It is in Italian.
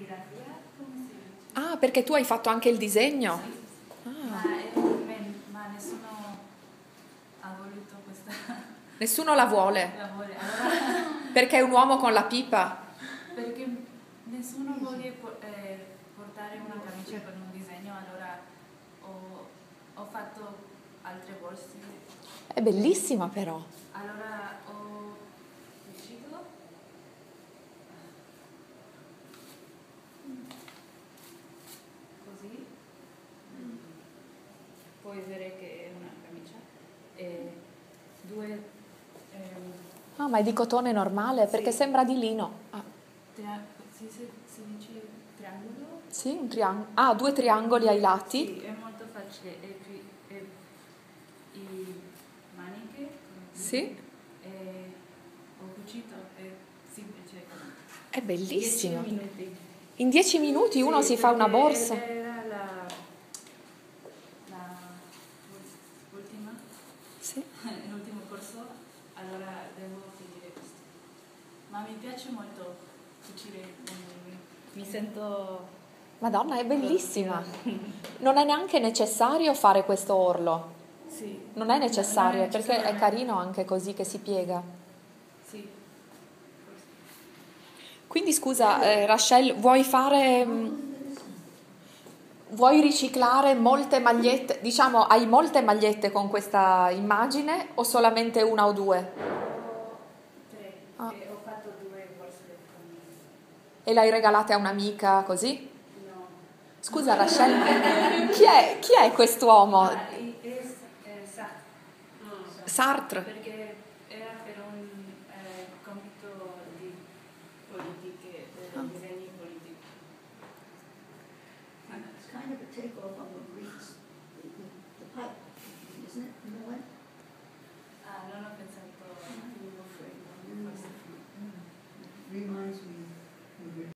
serigrafia, come si dice? Ah, perché tu hai fatto anche il disegno? Sì. Ah. Ma nessuno ha voluto questa Nessuno la vuole, lavoro. Allora, perché è un uomo con la pipa. perché nessuno vuole portare una camicia con un disegno, allora ho fatto altre borse. È bellissima però. Allora ho deciso così, puoi vedere che è una camicia e due Ah, ma è di cotone normale, perché sì. sembra di lino. Ah, si dice triangolo? sì, un triangolo. Ah, due triangoli ai lati. Sì, è molto facile. E i maniche, Sì, ho cucito, è semplice. è 10 bellissima. minuti. In 10 minuti uno Sì, si fa una perché borsa. era la ultima, Sì. l'ultimo corso, allora devo finire questo. Ma mi piace molto cucire, mi sento Madonna, è bellissima. produttiva. Non è neanche necessario fare questo orlo. Sì. Non è necessario, Non è perché è necessario. carino anche così che si piega. Sì. Quindi scusa, Rachel, vuoi riciclare molte magliette? Diciamo, hai molte magliette con questa immagine o solamente una o due? Ho tre, Ah. e ho fatto 2 borse con... E l'hai regalate a un'amica così? No. Scusa, Rachel, chi è quest'uomo? Sartre. Perché era per un compito di politiche, disegni politici. It's kind of a takeoff on the Greeks.